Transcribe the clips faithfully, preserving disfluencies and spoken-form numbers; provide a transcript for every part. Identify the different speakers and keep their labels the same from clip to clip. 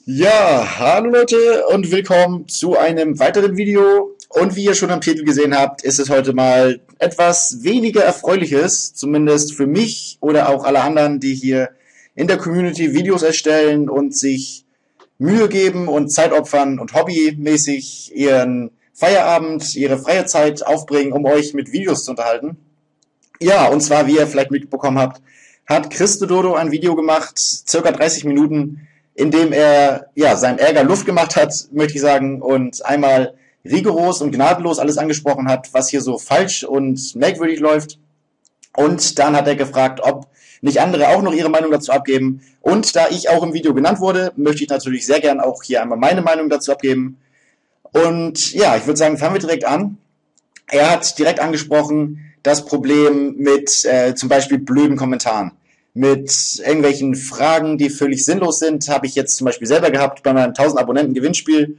Speaker 1: Ja, hallo Leute und willkommen zu einem weiteren Video. Und wie ihr schon am Titel gesehen habt, ist es heute mal etwas weniger Erfreuliches, zumindest für mich oder auch alle anderen, die hier in der Community Videos erstellen und sich Mühe geben und Zeit opfern und hobbymäßig ihren Feierabend, ihre freie Zeit aufbringen, um euch mit Videos zu unterhalten. Ja, und zwar, wie ihr vielleicht mitbekommen habt, hat Christododo ein Video gemacht, circa dreißig Minuten, in dem er ja seinem Ärger Luft gemacht hat, möchte ich sagen, und einmal rigoros und gnadenlos alles angesprochen hat, was hier so falsch und merkwürdig läuft. Und dann hat er gefragt, ob nicht andere auch noch ihre Meinung dazu abgeben. Und da ich auch im Video genannt wurde, möchte ich natürlich sehr gern auch hier einmal meine Meinung dazu abgeben. Und ja, ich würde sagen, fangen wir direkt an. Er hat direkt angesprochen das Problem mit äh, zum Beispiel blöden Kommentaren. Mit irgendwelchen Fragen, die völlig sinnlos sind, habe ich jetzt zum Beispiel selber gehabt bei meinem tausend Abonnenten Gewinnspiel.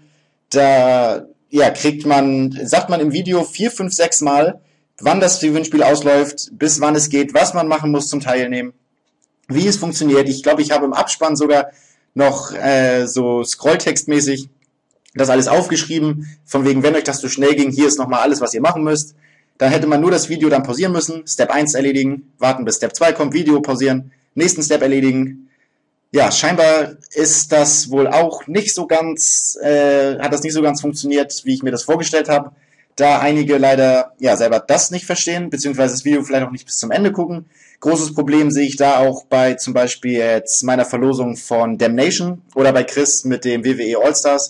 Speaker 1: Da ja, kriegt man, sagt man im Video vier, fünf, sechs Mal, wann das Gewinnspiel ausläuft, bis wann es geht, was man machen muss zum Teilnehmen, wie es funktioniert. Ich glaube, ich habe im Abspann sogar noch äh, so Scrolltextmäßig das alles aufgeschrieben, von wegen, wenn euch das zu schnell ging, hier ist nochmal alles, was ihr machen müsst. Dann hätte man nur das Video dann pausieren müssen, Step eins erledigen, warten bis Step zwei kommt, Video pausieren, nächsten Step erledigen. Ja, scheinbar ist das wohl auch nicht so ganz, äh, hat das nicht so ganz funktioniert, wie ich mir das vorgestellt habe, da einige leider ja selber das nicht verstehen, beziehungsweise das Video vielleicht auch nicht bis zum Ende gucken. Großes Problem sehe ich da auch bei zum Beispiel jetzt meiner Verlosung von Damnation oder bei Chris mit dem W W E All-Stars.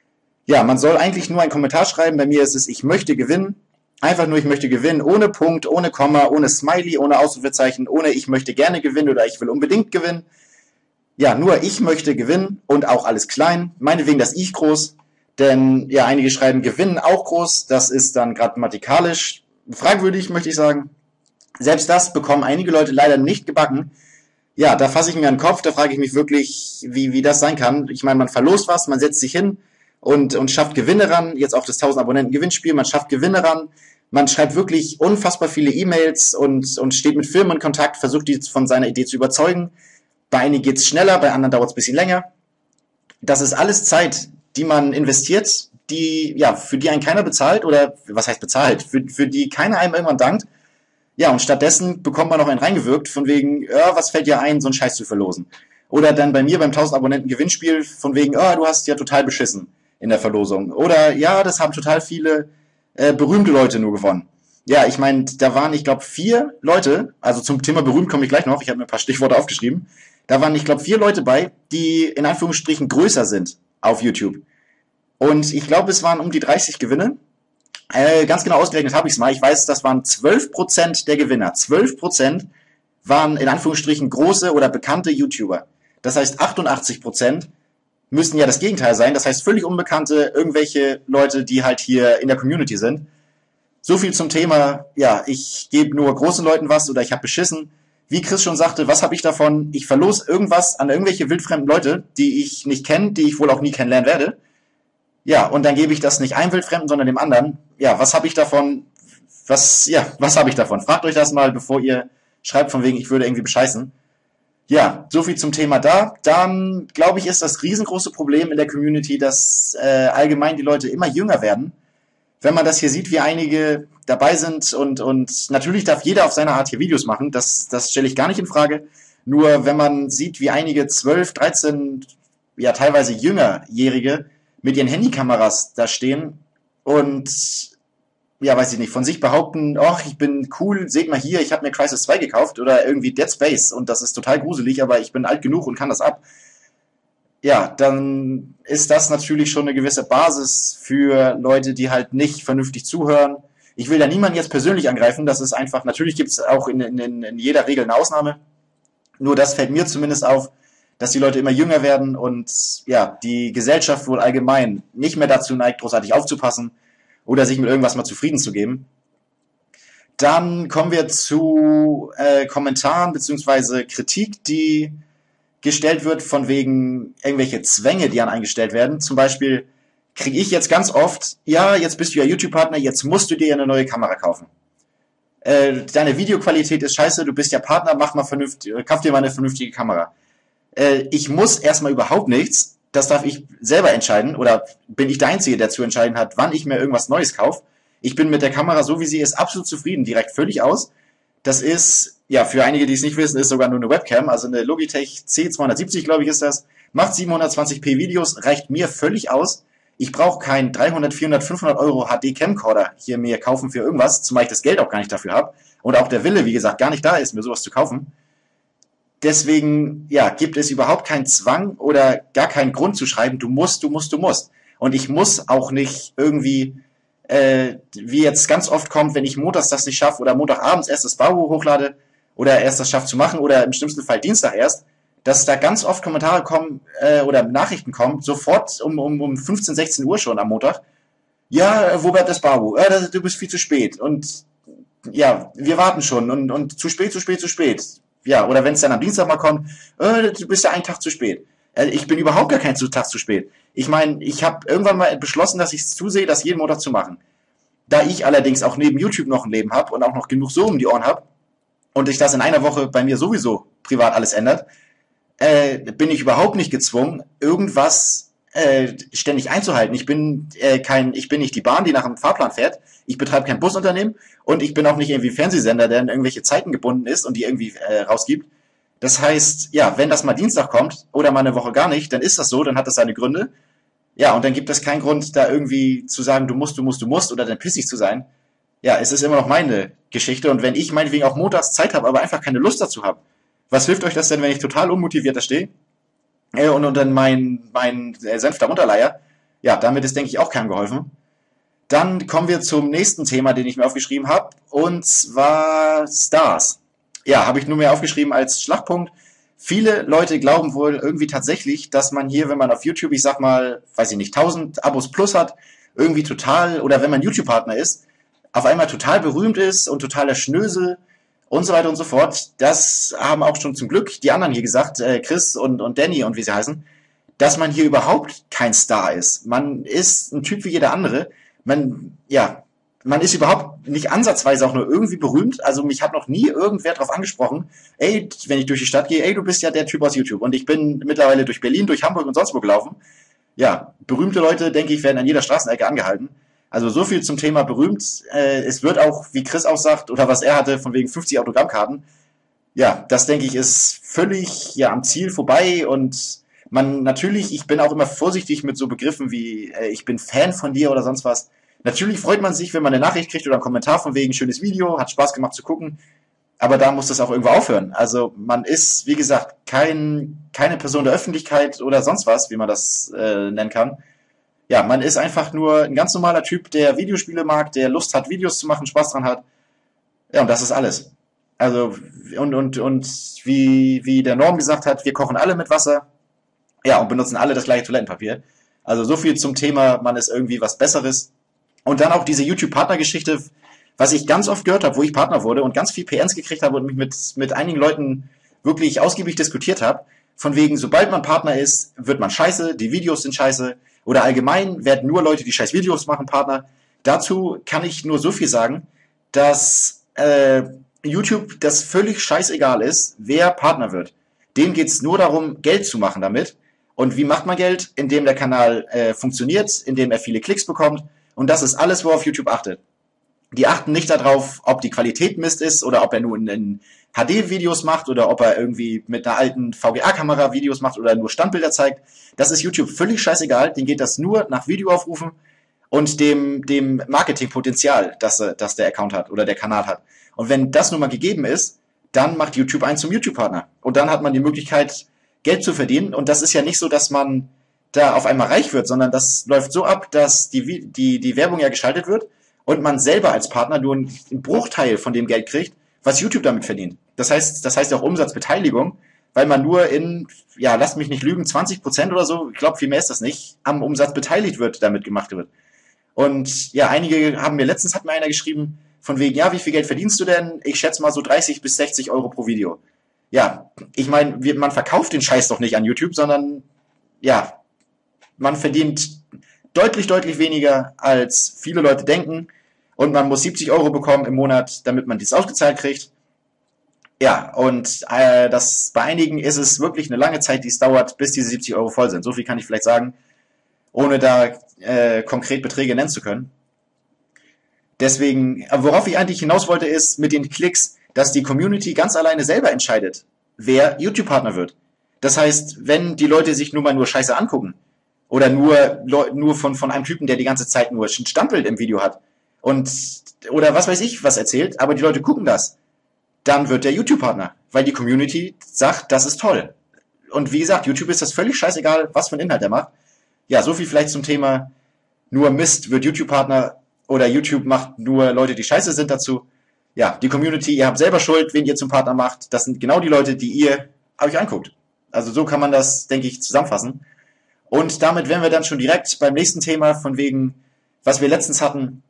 Speaker 1: Ja, man soll eigentlich nur einen Kommentar schreiben, bei mir ist es, ich möchte gewinnen. Einfach nur, ich möchte gewinnen, ohne Punkt, ohne Komma, ohne Smiley, ohne Ausrufezeichen, ohne ich möchte gerne gewinnen oder ich will unbedingt gewinnen. Ja, nur ich möchte gewinnen und auch alles klein, meinetwegen das Ich groß, denn ja, einige schreiben gewinnen auch groß, das ist dann grammatikalisch fragwürdig, möchte ich sagen. Selbst das bekommen einige Leute leider nicht gebacken. Ja, da fasse ich mir an den Kopf, da frage ich mich wirklich, wie, wie das sein kann. Ich meine, man verlost was, man setzt sich hin und, und schafft Gewinne ran, jetzt auch das tausend Abonnenten Gewinnspiel, man schafft Gewinne ran, man schreibt wirklich unfassbar viele E-Mails und, und steht mit Firmen in Kontakt, versucht die von seiner Idee zu überzeugen. Bei einigen geht's schneller, bei anderen dauert es ein bisschen länger. Das ist alles Zeit, die man investiert, die, ja, für die einen keiner bezahlt oder, was heißt bezahlt, für, für die keiner einem irgendwann dankt. Ja, und stattdessen bekommt man noch einen reingewirkt, von wegen, ja, was fällt dir ein, so einen Scheiß zu verlosen. Oder dann bei mir beim tausend Abonnenten Gewinnspiel, von wegen, oh, du hast ja total beschissen in der Verlosung. Oder, ja, das haben total viele äh, berühmte Leute nur gewonnen. Ja, ich meine, da waren, ich glaube, vier Leute, also zum Thema berühmt komme ich gleich noch, ich habe mir ein paar Stichworte aufgeschrieben, da waren, ich glaube, vier Leute bei, die in Anführungsstrichen größer sind auf YouTube. Und ich glaube, es waren um die dreißig Gewinne. Äh, ganz genau ausgerechnet habe ich es mal. Ich weiß, das waren zwölf Prozent der Gewinner. zwölf Prozent waren in Anführungsstrichen große oder bekannte YouTuber. Das heißt, achtundachtzig Prozent müssten ja das Gegenteil sein. Das heißt, völlig unbekannte, irgendwelche Leute, die halt hier in der Community sind. So viel zum Thema, ja, ich gebe nur großen Leuten was oder ich habe beschissen. Wie Chris schon sagte, was habe ich davon? Ich verlose irgendwas an irgendwelche wildfremden Leute, die ich nicht kenne, die ich wohl auch nie kennenlernen werde. Ja, und dann gebe ich das nicht einem Wildfremden, sondern dem anderen. Ja, was habe ich davon? Was, ja, was habe ich davon? Fragt euch das mal, bevor ihr schreibt von wegen, ich würde irgendwie bescheißen. Ja, so viel zum Thema da. Dann, glaube ich, ist das riesengroße Problem in der Community, dass äh, allgemein die Leute immer jünger werden. Wenn man das hier sieht, wie einige dabei sind und, und natürlich darf jeder auf seine Art hier Videos machen, das, das stelle ich gar nicht in Frage. Nur wenn man sieht, wie einige zwölf, dreizehn, ja teilweise jüngerjährige mit ihren Handykameras da stehen und, ja, weiß ich nicht, von sich behaupten, ach, ich bin cool, seht mal hier, ich habe mir Crysis zwei gekauft oder irgendwie Dead Space und das ist total gruselig, aber ich bin alt genug und kann das ab. Ja, dann ist das natürlich schon eine gewisse Basis für Leute, die halt nicht vernünftig zuhören. Ich will da niemanden jetzt persönlich angreifen, das ist einfach, natürlich gibt es auch in, in, in jeder Regel eine Ausnahme, nur das fällt mir zumindest auf, dass die Leute immer jünger werden und ja, die Gesellschaft wohl allgemein nicht mehr dazu neigt, großartig aufzupassen oder sich mit irgendwas mal zufrieden zu geben. Dann kommen wir zu äh, Kommentaren bzw. Kritik, die gestellt wird von wegen irgendwelche Zwänge, die an eingestellt werden. Zum Beispiel kriege ich jetzt ganz oft, ja, jetzt bist du ja YouTube-Partner, jetzt musst du dir eine neue Kamera kaufen. Äh, deine Videoqualität ist scheiße, du bist ja Partner, mach mal vernünftig, kauf dir mal eine vernünftige Kamera. Äh, ich muss erstmal überhaupt nichts. das darf ich selber entscheiden, oder bin ich der Einzige, der zu entscheiden hat, wann ich mir irgendwas Neues kaufe. Ich bin mit der Kamera, so wie sie ist, absolut zufrieden, die reicht völlig aus. Das ist, ja, für einige, die es nicht wissen, ist sogar nur eine Webcam, also eine Logitech C zweihundertsiebzig, glaube ich, ist das. Macht siebenhundertzwanzig p Videos, reicht mir völlig aus. Ich brauche keinen dreihundert, vierhundert, fünfhundert Euro H D Camcorder hier mir kaufen für irgendwas, zumal ich das Geld auch gar nicht dafür habe. Und auch der Wille, wie gesagt, gar nicht da ist, mir sowas zu kaufen. Deswegen, ja, gibt es überhaupt keinen Zwang oder gar keinen Grund zu schreiben, du musst, du musst, du musst. Und ich muss auch nicht irgendwie, äh, wie jetzt ganz oft kommt, wenn ich montags das nicht schaffe oder montagabends erst das Baubuch hochlade oder erst das schaffe zu machen oder im schlimmsten Fall Dienstag erst, dass da ganz oft Kommentare kommen äh, oder Nachrichten kommen, sofort um, um, um fünfzehn, sechzehn Uhr schon am Montag. Ja, wo bleibt das Baubuch? Äh, du bist viel zu spät. Und ja, wir warten schon und, und zu spät, zu spät, zu spät. Ja, oder wenn es dann am Dienstag mal kommt, äh, du bist ja einen Tag zu spät. Äh, ich bin überhaupt gar keinen Tag zu spät. Ich meine, ich habe irgendwann mal beschlossen, dass ich es zusehe, das jeden Montag zu machen. Da ich allerdings auch neben YouTube noch ein Leben habe und auch noch genug so um die Ohren habe und sich das in einer Woche bei mir sowieso privat alles ändert, äh, bin ich überhaupt nicht gezwungen, irgendwas äh, ständig einzuhalten. Ich bin äh, kein, ich bin nicht die Bahn, die nach einem Fahrplan fährt. Ich betreibe kein Busunternehmen und ich bin auch nicht irgendwie Fernsehsender, der in irgendwelche Zeiten gebunden ist und die irgendwie äh, rausgibt. Das heißt, ja, wenn das mal Dienstag kommt oder mal eine Woche gar nicht, dann ist das so, dann hat das seine Gründe. Ja, und dann gibt es keinen Grund, da irgendwie zu sagen, du musst, du musst, du musst oder dann pissig zu sein. Ja, es ist immer noch meine Geschichte und wenn ich meinetwegen auch montags Zeit habe, aber einfach keine Lust dazu habe, was hilft euch das denn, wenn ich total unmotiviert da stehe äh, und, und dann mein, mein äh, Senf da runterleier? Ja, damit ist, denke ich, auch keinem geholfen. Dann kommen wir zum nächsten Thema, den ich mir aufgeschrieben habe, und zwar Stars. Ja, habe ich nur mehr aufgeschrieben als Schlagpunkt. Viele Leute glauben wohl irgendwie tatsächlich, dass man hier, wenn man auf YouTube, ich sag mal, weiß ich nicht, tausend Abos plus hat, irgendwie total, oder wenn man YouTube-Partner ist, auf einmal total berühmt ist und totaler Schnösel und so weiter und so fort. Das haben auch schon zum Glück die anderen hier gesagt, äh, Chris und, und Danny und wie sie heißen, dass man hier überhaupt kein Star ist. Man ist ein Typ wie jeder andere. Man, ja, man ist überhaupt nicht ansatzweise auch nur irgendwie berühmt. Also mich hat noch nie irgendwer drauf angesprochen, ey, wenn ich durch die Stadt gehe, ey, du bist ja der Typ aus YouTube. Und ich bin mittlerweile durch Berlin, durch Hamburg und sonst wo gelaufen. Ja, berühmte Leute, denke ich, werden an jeder Straßenecke angehalten. Also so viel zum Thema berühmt. Äh, es wird auch, wie Chris auch sagt, oder was er hatte, von wegen fünfzig Autogrammkarten. Ja, das denke ich ist völlig ja am Ziel vorbei und man natürlich, ich bin auch immer vorsichtig mit so Begriffen wie äh, ich bin Fan von dir oder sonst was. Natürlich freut man sich, wenn man eine Nachricht kriegt oder einen Kommentar von wegen schönes Video, hat Spaß gemacht zu gucken, aber da muss das auch irgendwo aufhören. Also man ist, wie gesagt, kein, keine Person der Öffentlichkeit oder sonst was, wie man das äh, nennen kann. Ja, man ist einfach nur ein ganz normaler Typ, der Videospiele mag, der Lust hat, Videos zu machen, Spaß dran hat. Ja, und das ist alles. Also, und, und, und wie, wie der Norm gesagt hat, wir kochen alle mit Wasser. Ja, und benutzen alle das gleiche Toilettenpapier. Also so viel zum Thema, man ist irgendwie was Besseres. Und dann auch diese YouTube-Partner-Geschichte, was ich ganz oft gehört habe, wo ich Partner wurde und ganz viel P Ns gekriegt habe und mich mit, mit einigen Leuten wirklich ausgiebig diskutiert habe. Von wegen, sobald man Partner ist, wird man scheiße, die Videos sind scheiße. Oder allgemein werden nur Leute, die scheiß Videos machen, Partner. Dazu kann ich nur so viel sagen, dass äh, YouTube das völlig scheißegal ist, wer Partner wird. Dem geht's nur darum, Geld zu machen damit. Und wie macht man Geld? Indem der Kanal äh, funktioniert, indem er viele Klicks bekommt. Und das ist alles, worauf YouTube achtet. Die achten nicht darauf, ob die Qualität Mist ist oder ob er nur in, in H D-Videos macht oder ob er irgendwie mit einer alten V G A-Kamera Videos macht oder nur Standbilder zeigt. Das ist YouTube völlig scheißegal. Denen geht das nur nach Videoaufrufen und dem, dem Marketingpotenzial, das, das der Account hat oder der Kanal hat. Und wenn das nun mal gegeben ist, dann macht YouTube einen zum YouTube-Partner. Und dann hat man die Möglichkeit, Geld zu verdienen. Und das ist ja nicht so, dass man da auf einmal reich wird, sondern das läuft so ab, dass die, die, die Werbung ja geschaltet wird und man selber als Partner nur einen Bruchteil von dem Geld kriegt, was YouTube damit verdient. Das heißt, das heißt auch Umsatzbeteiligung, weil man nur in, ja, lasst mich nicht lügen, zwanzig Prozent oder so, ich glaube, viel mehr ist das nicht, am Umsatz beteiligt wird, damit gemacht wird. Und ja, einige haben mir, letztens hat mir einer geschrieben, von wegen, ja, wie viel Geld verdienst du denn? Ich schätze mal so dreißig bis sechzig Euro pro Video. Ja, ich meine, man verkauft den Scheiß doch nicht an YouTube, sondern, ja, man verdient deutlich, deutlich weniger, als viele Leute denken. Und man muss siebzig Euro bekommen im Monat, damit man dies ausgezahlt kriegt. Ja, und äh, das bei einigen ist es wirklich eine lange Zeit, die es dauert, bis diese siebzig Euro voll sind. So viel kann ich vielleicht sagen, ohne da äh, konkret Beträge nennen zu können. Deswegen, worauf ich eigentlich hinaus wollte, ist mit den Klicks, dass die Community ganz alleine selber entscheidet, wer YouTube-Partner wird. Das heißt, wenn die Leute sich nur mal nur Scheiße angucken oder nur nur von von einem Typen, der die ganze Zeit nur ein Standbild im Video hat und oder was weiß ich was erzählt, aber die Leute gucken das, dann wird der YouTube-Partner, weil die Community sagt, das ist toll. Und wie gesagt, YouTube ist das völlig scheißegal, was für einen Inhalt er macht. Ja, so viel vielleicht zum Thema nur Mist wird YouTube-Partner oder YouTube macht nur Leute, die scheiße sind dazu. Ja, die Community, ihr habt selber Schuld, wen ihr zum Partner macht. Das sind genau die Leute, die ihr euch anguckt. Also so kann man das, denke ich, zusammenfassen. Und damit wären wir dann schon direkt beim nächsten Thema, von wegen, was wir letztens hatten.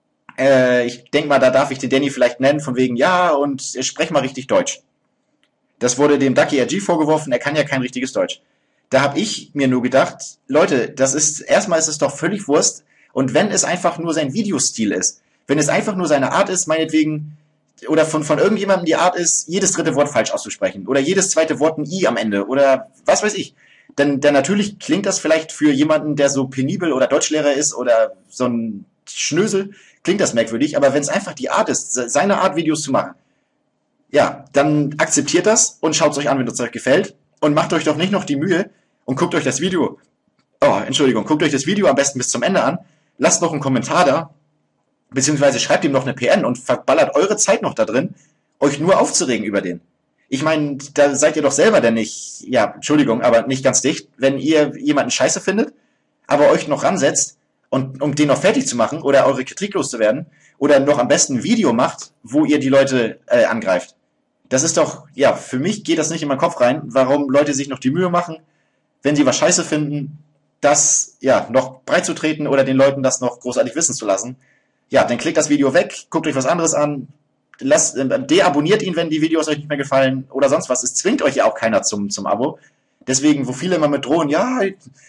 Speaker 1: Äh, ich denke mal, da darf ich den Danny vielleicht nennen, von wegen, ja, und sprech mal richtig Deutsch. Das wurde dem Ducky R G vorgeworfen, er kann ja kein richtiges Deutsch. Da habe ich mir nur gedacht, Leute, das ist, erstmal ist es doch völlig Wurst. Und wenn es einfach nur sein Videostil ist, wenn es einfach nur seine Art ist, meinetwegen, oder von, von irgendjemandem die Art ist, jedes dritte Wort falsch auszusprechen, oder jedes zweite Wort ein I am Ende, oder was weiß ich, dann, dann natürlich klingt das vielleicht für jemanden, der so penibel oder Deutschlehrer ist, oder so ein Schnösel, klingt das merkwürdig, aber wenn es einfach die Art ist, seine Art Videos zu machen, ja, dann akzeptiert das und schaut es euch an, wenn es euch gefällt, und macht euch doch nicht noch die Mühe und guckt euch das Video, oh, Entschuldigung, guckt euch das Video am besten bis zum Ende an, lasst noch einen Kommentar da, beziehungsweise schreibt ihm noch eine P N und verballert eure Zeit noch da drin, euch nur aufzuregen über den. Ich meine, da seid ihr doch selber denn nicht, ja, Entschuldigung, aber nicht ganz dicht, wenn ihr jemanden scheiße findet, aber euch noch ransetzt, und um den noch fertig zu machen oder eure Kritik loszuwerden, oder noch am besten ein Video macht, wo ihr die Leute äh, angreift. Das ist doch, ja, für mich geht das nicht in meinen Kopf rein, warum Leute sich noch die Mühe machen, wenn sie was scheiße finden, das, ja, noch breit zu treten oder den Leuten das noch großartig wissen zu lassen. Ja, dann klickt das Video weg, guckt euch was anderes an, lasst, äh, deabonniert ihn, wenn die Videos euch nicht mehr gefallen oder sonst was. Es zwingt euch ja auch keiner zum, zum Abo. Deswegen, wo viele immer mit drohen, ja,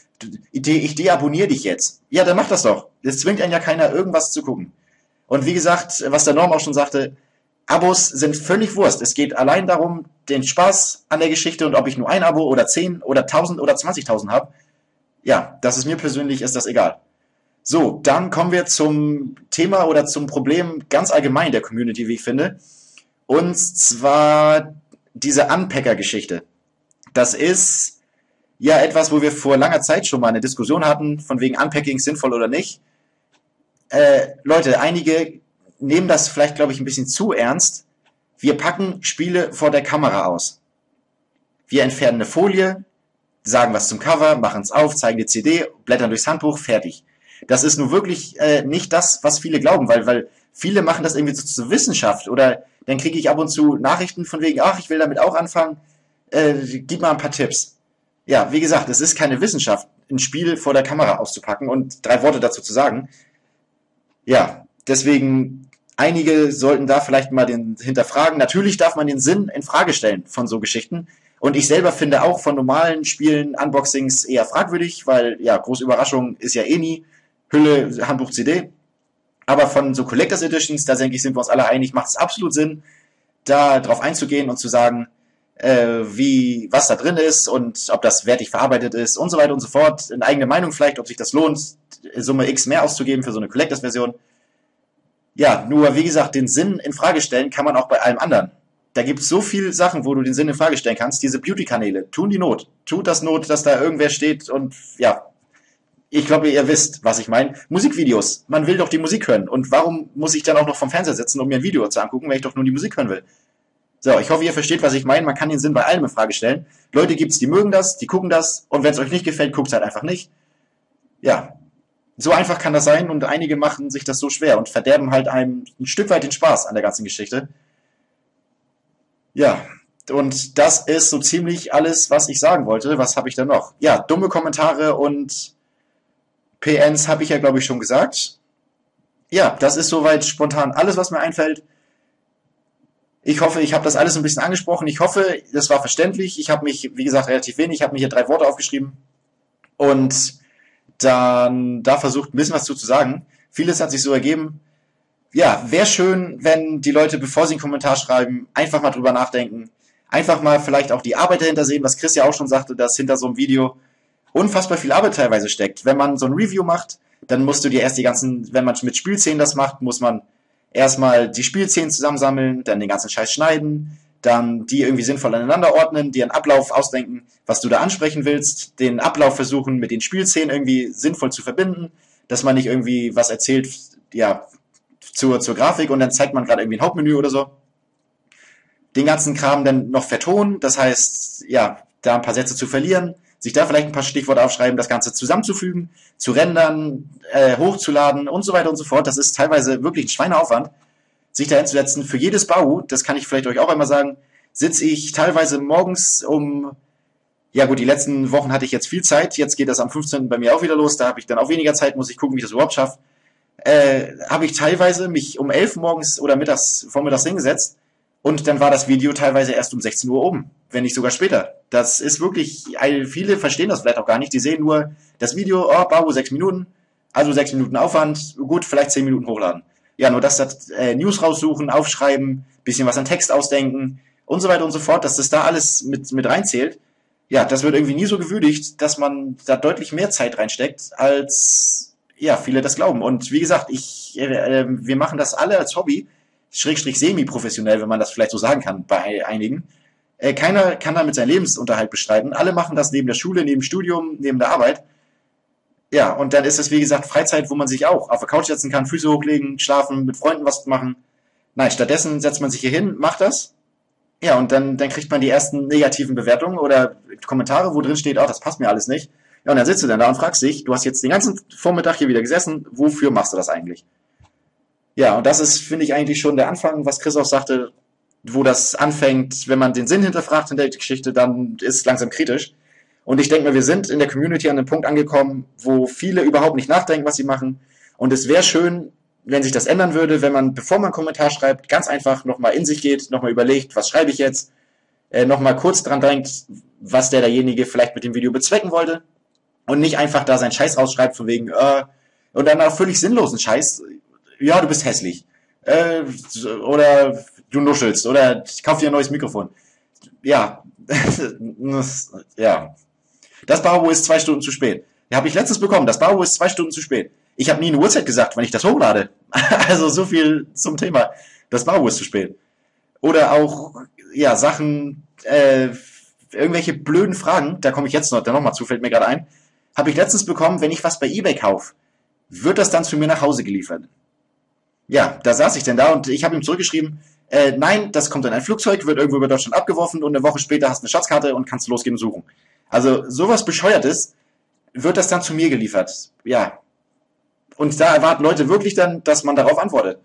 Speaker 1: ich deabonniere dich jetzt. Ja, dann macht das doch. Es zwingt einen ja keiner, irgendwas zu gucken. Und wie gesagt, was der Norm auch schon sagte, Abos sind völlig Wurst. Es geht allein darum, den Spaß an der Geschichte, und ob ich nur ein Abo oder zehn oder tausend oder zwanzigtausend habe, ja, das ist mir persönlich, ist das egal. So, dann kommen wir zum Thema oder zum Problem ganz allgemein der Community, wie ich finde. Und zwar diese Unpacker-Geschichte. Das ist ja etwas, wo wir vor langer Zeit schon mal eine Diskussion hatten, von wegen Unpacking sinnvoll oder nicht. Äh, Leute, einige nehmen das vielleicht, glaube ich, ein bisschen zu ernst. Wir packen Spiele vor der Kamera aus. Wir entfernen eine Folie, sagen was zum Cover, machen es auf, zeigen die C D, blättern durchs Handbuch, fertig. Das ist nun wirklich äh, nicht das, was viele glauben, weil, weil viele machen das irgendwie so zur Wissenschaft, oder dann kriege ich ab und zu Nachrichten von wegen, ach, ich will damit auch anfangen, äh, gib mal ein paar Tipps. Ja, wie gesagt, es ist keine Wissenschaft, ein Spiel vor der Kamera auszupacken und drei Worte dazu zu sagen. Ja, deswegen, einige sollten da vielleicht mal den hinterfragen. Natürlich darf man den Sinn in Frage stellen von so Geschichten. Und ich selber finde auch von normalen Spielen Unboxings eher fragwürdig, weil, ja, große Überraschung ist ja eh nie. Hülle, Handbuch, C D. Aber von so Collectors Editions, da denke ich, sind wir uns alle einig, macht es absolut Sinn, da drauf einzugehen und zu sagen, äh, wie, was da drin ist und ob das wertig verarbeitet ist und so weiter und so fort. Eine eigene Meinung vielleicht, ob sich das lohnt, Summe X mehr auszugeben für so eine Collectors-Version. Ja, nur wie gesagt, den Sinn in Frage stellen kann man auch bei allem anderen. Da gibt es so viele Sachen, wo du den Sinn in Frage stellen kannst. Diese Beauty-Kanäle tun die Not. Tut das Not, dass da irgendwer steht und ja, ich glaube, ihr wisst, was ich meine. Musikvideos. Man will doch die Musik hören. Und warum muss ich dann auch noch vom Fernseher sitzen, um mir ein Video zu angucken, wenn ich doch nur die Musik hören will? So, ich hoffe, ihr versteht, was ich meine. Man kann den Sinn bei allem in Frage stellen. Leute gibt's, die mögen das, die gucken das. Und wenn es euch nicht gefällt, guckt's halt einfach nicht. Ja, so einfach kann das sein. Und einige machen sich das so schwer und verderben halt einem ein Stück weit den Spaß an der ganzen Geschichte. Ja, und das ist so ziemlich alles, was ich sagen wollte. Was habe ich da noch? Ja, dumme Kommentare und P Ns habe ich ja, glaube ich, schon gesagt. Ja, das ist soweit spontan alles, was mir einfällt. Ich hoffe, ich habe das alles ein bisschen angesprochen. Ich hoffe, das war verständlich. Ich habe mich, wie gesagt, relativ wenig. Ich habe mir hier drei Worte aufgeschrieben und dann da versucht, ein bisschen was zu, zu sagen. Vieles hat sich so ergeben. Ja, wäre schön, wenn die Leute, bevor sie einen Kommentar schreiben, einfach mal drüber nachdenken. Einfach mal vielleicht auch die Arbeit dahinter sehen, was Chris ja auch schon sagte, dass hinter so einem Video unfassbar viel Arbeit teilweise steckt. Wenn man so ein Review macht, dann musst du dir erst die ganzen, wenn man mit Spielszenen das macht, muss man erstmal die Spielszenen zusammensammeln, dann den ganzen Scheiß schneiden, dann die irgendwie sinnvoll aneinander ordnen, dir einen Ablauf ausdenken, was du da ansprechen willst, den Ablauf versuchen mit den Spielszenen irgendwie sinnvoll zu verbinden, dass man nicht irgendwie was erzählt, ja, zur, zur Grafik und dann zeigt man gerade irgendwie ein Hauptmenü oder so. Den ganzen Kram dann noch vertonen, das heißt, ja, da ein paar Sätze zu verlieren, sich da vielleicht ein paar Stichworte aufschreiben, das Ganze zusammenzufügen, zu rendern, äh, hochzuladen und so weiter und so fort. Das ist teilweise wirklich ein Schweineaufwand, sich da hinzusetzen. Für jedes Bau, das kann ich vielleicht euch auch einmal sagen, sitze ich teilweise morgens um, ja gut, die letzten Wochen hatte ich jetzt viel Zeit, jetzt geht das am fünfzehnten bei mir auch wieder los, da habe ich dann auch weniger Zeit, muss ich gucken, wie ich das überhaupt schaffe. Äh, habe ich teilweise mich um elf morgens oder mittags, vormittags hingesetzt und dann war das Video teilweise erst um sechzehn Uhr oben, wenn nicht sogar später. Das ist wirklich, viele verstehen das vielleicht auch gar nicht, die sehen nur das Video, oh, Bau, sechs Minuten, also sechs Minuten Aufwand, gut, vielleicht zehn Minuten hochladen. Ja, nur das, das äh, News raussuchen, aufschreiben, bisschen was an Text ausdenken und so weiter und so fort, dass das da alles mit, mit reinzählt. Ja, das wird irgendwie nie so gewürdigt, dass man da deutlich mehr Zeit reinsteckt, als ja, viele das glauben. Und wie gesagt, ich, äh, wir machen das alle als Hobby, schrägstrich semi-professionell, wenn man das vielleicht so sagen kann, bei einigen. Äh, keiner kann damit seinen Lebensunterhalt bestreiten. Alle machen das neben der Schule, neben dem Studium, neben der Arbeit. Ja, und dann ist es, wie gesagt, Freizeit, wo man sich auch auf der Couch setzen kann, Füße hochlegen, schlafen, mit Freunden was machen. Nein, stattdessen setzt man sich hier hin, macht das. Ja, und dann, dann kriegt man die ersten negativen Bewertungen oder Kommentare, wo drin steht, oh, das passt mir alles nicht. Ja, und dann sitzt du dann da und fragst dich, du hast jetzt den ganzen Vormittag hier wieder gesessen, wofür machst du das eigentlich? Ja, und das ist, finde ich, eigentlich schon der Anfang, was Chris auch sagte, wo das anfängt, wenn man den Sinn hinterfragt in der Geschichte, dann ist es langsam kritisch. Und ich denke mal, wir sind in der Community an einem Punkt angekommen, wo viele überhaupt nicht nachdenken, was sie machen. Und es wäre schön, wenn sich das ändern würde, wenn man, bevor man einen Kommentar schreibt, ganz einfach nochmal in sich geht, nochmal überlegt, was schreibe ich jetzt, äh, nochmal kurz dran denkt, was der derjenige vielleicht mit dem Video bezwecken wollte und nicht einfach da seinen Scheiß rausschreibt von wegen, äh, und dann auch völlig sinnlosen Scheiß, ja, du bist hässlich, äh, oder du nuschelst, oder ich kauf dir ein neues Mikrofon. Ja, ja. Das Baubo ist zwei Stunden zu spät. Ja, habe ich letztens bekommen, das Baubo ist zwei Stunden zu spät. Ich habe nie eine Uhrzeit gesagt, wenn ich das hochlade. Also so viel zum Thema. Das Baubo ist zu spät. Oder auch, ja, Sachen, äh, irgendwelche blöden Fragen, da komme ich jetzt noch, da nochmal zu, fällt mir gerade ein, habe ich letztens bekommen, wenn ich was bei eBay kaufe, wird das dann zu mir nach Hause geliefert? Ja, da saß ich denn da und ich habe ihm zurückgeschrieben, äh, nein, das kommt in ein Flugzeug, wird irgendwo über Deutschland abgeworfen und eine Woche später hast du eine Schatzkarte und kannst losgehen und suchen. Also sowas Bescheuertes wird das dann zu mir geliefert. Ja. Und da erwarten Leute wirklich dann, dass man darauf antwortet.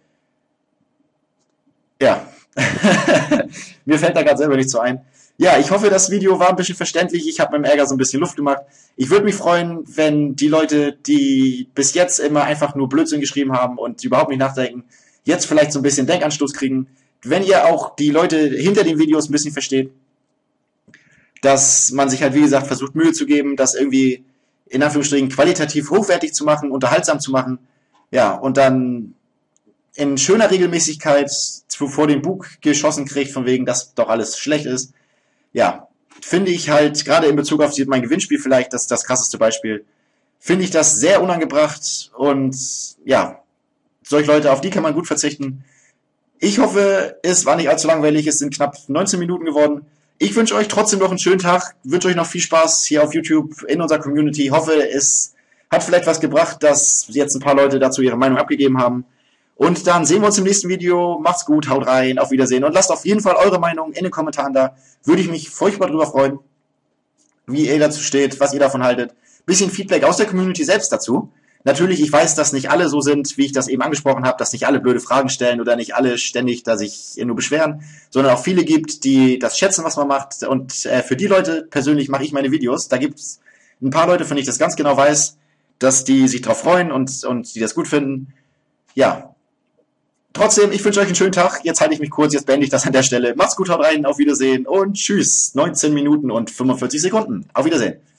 Speaker 1: Ja. Mir fällt da gerade selber nicht so ein. Ja, ich hoffe, das Video war ein bisschen verständlich. Ich habe meinem Ärger so ein bisschen Luft gemacht. Ich würde mich freuen, wenn die Leute, die bis jetzt immer einfach nur Blödsinn geschrieben haben und überhaupt nicht nachdenken, jetzt vielleicht so ein bisschen Denkanstoß kriegen. Wenn ihr auch die Leute hinter den Videos ein bisschen versteht, dass man sich halt, wie gesagt, versucht, Mühe zu geben, das irgendwie in Anführungsstrichen qualitativ hochwertig zu machen, unterhaltsam zu machen. Ja, und dann in schöner Regelmäßigkeit vor den Bug geschossen kriegt, von wegen, dass doch alles schlecht ist. Ja, finde ich halt, gerade in Bezug auf mein Gewinnspiel vielleicht, das ist das krasseste Beispiel, finde ich das sehr unangebracht und ja, solche Leute, auf die kann man gut verzichten. Ich hoffe, es war nicht allzu langweilig, es sind knapp neunzehn Minuten geworden. Ich wünsche euch trotzdem noch einen schönen Tag, wünsche euch noch viel Spaß hier auf YouTube in unserer Community. Hoffe, es hat vielleicht was gebracht, dass jetzt ein paar Leute dazu ihre Meinung abgegeben haben. Und dann sehen wir uns im nächsten Video. Macht's gut, haut rein, auf Wiedersehen und lasst auf jeden Fall eure Meinung in den Kommentaren da. Würde ich mich furchtbar drüber freuen, wie ihr dazu steht, was ihr davon haltet. Bisschen Feedback aus der Community selbst dazu. Natürlich, ich weiß, dass nicht alle so sind, wie ich das eben angesprochen habe, dass nicht alle blöde Fragen stellen oder nicht alle ständig da sich nur beschweren, sondern auch viele gibt, die das schätzen, was man macht. Und äh, für die Leute persönlich mache ich meine Videos. Da gibt es ein paar Leute, von denen ich das ganz genau weiß, dass die sich drauf freuen und, und die das gut finden. Ja, trotzdem, ich wünsche euch einen schönen Tag. Jetzt halte ich mich kurz, jetzt beende ich das an der Stelle. Macht's gut, haut rein, auf Wiedersehen und tschüss. neunzehn Minuten und fünfundvierzig Sekunden. Auf Wiedersehen.